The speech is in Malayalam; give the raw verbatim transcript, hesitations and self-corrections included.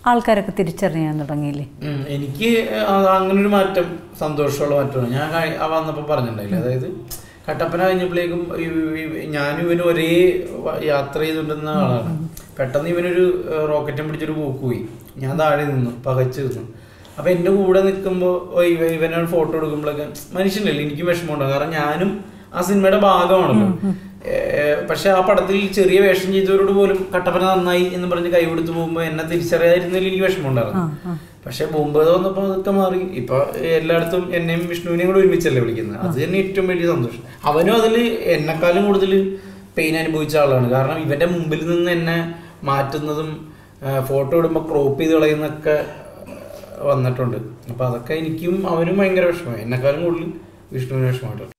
ആൾക്കാരൊക്കെ തിരിച്ചറിയാൻ തുടങ്ങിയില്ലേ? എനിക്ക് അങ്ങനൊരു മാറ്റം സന്തോഷമുള്ള മാറ്റമാണ്. ഞാൻ വന്നപ്പോൾ പറഞ്ഞിട്ടുണ്ടായില്ലേ, അതായത് കട്ടപ്പന കഴിഞ്ഞപ്പോഴേക്കും ഞാനും ഇവനും ഒരേ യാത്ര ചെയ്തുകൊണ്ടിരുന്ന ആളാണ്. പെട്ടെന്ന് ഇവനൊരു റോക്കറ്റും പിടിച്ചൊരു പോക്ക് പോയി. ഞാൻ താഴെ നിന്നു, പകച്ചു നിന്നു. അപ്പം എൻ്റെ കൂടെ നിൽക്കുമ്പോൾ ഇവ ഇവനോട് ഫോട്ടോ എടുക്കുമ്പോഴൊക്കെ മനുഷ്യനല്ലേ എനിക്ക് വിഷമമുണ്ടാകും. കാരണം ഞാനും ആ സിനിമയുടെ ഭാഗമാണല്ലോ. പക്ഷെ ആ പടത്തിൽ ചെറിയ വേഷം ചെയ്തവരോട് പോലും കട്ടപ്പന നന്നായി എന്ന് പറഞ്ഞ് കൈ കൊടുത്തു പോകുമ്പോൾ എന്നെ തിരിച്ചറിയാതിരുന്നതിൽ എനിക്ക് വിഷമമുണ്ടായിരുന്നു. പക്ഷെ മുമ്പ് വന്നപ്പോൾ അതൊക്കെ മാറി. ഇപ്പൊ എല്ലായിടത്തും എന്നെയും വിഷ്ണുവിനെയും കൂടെ ഒരുമിച്ചല്ലേ വിളിക്കുന്നത്. അത് തന്നെ ഏറ്റവും വലിയ സന്തോഷം. അവനും അതിൽ എന്നെക്കാളും കൂടുതൽ പെയിൻ അനുഭവിച്ച ആളാണ്. കാരണം ഇവന്റെ മുമ്പിൽ നിന്ന് എന്നെ മാറ്റുന്നതും ഫോട്ടോ ഇടുമ്പോൾ ക്രോപ്പ് ചെയ്ത് കളയുന്നൊക്കെ വന്നിട്ടുണ്ട്. അപ്പൊ അതൊക്കെ എനിക്കും അവനും ഭയങ്കര വിഷമമായി. എന്നെക്കാളും കൂടുതൽ വിഷ്ണുവിന് വിഷമമായിട്ടുണ്ട്.